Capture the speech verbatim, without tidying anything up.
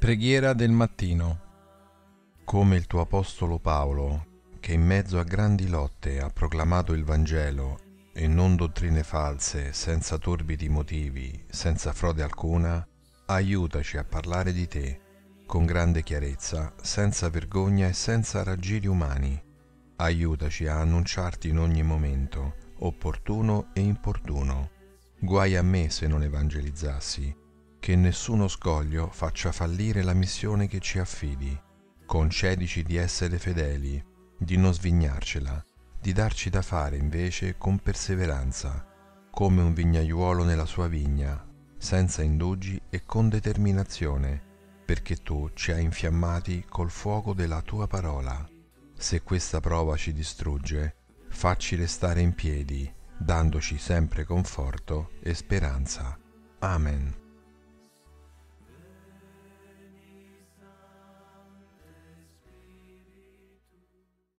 Preghiera del mattino. Come il tuo apostolo Paolo, che in mezzo a grandi lotte ha proclamato il Vangelo e non dottrine false, senza torbidi motivi, senza frode alcuna, aiutaci a parlare di te con grande chiarezza, senza vergogna e senza raggiri umani. Aiutaci a annunciarti in ogni momento, opportuno e importuno. Guai a me se non evangelizzassi, che nessuno scoglio faccia fallire la missione che ci affidi. Concedici di essere fedeli, di non svignarcela, di darci da fare invece con perseveranza, come un vignaiuolo nella sua vigna, senza indugi e con determinazione, perché tu ci hai infiammati col fuoco della tua parola. Se questa prova ci distrugge, facci restare in piedi, dandoci sempre conforto e speranza. Amen.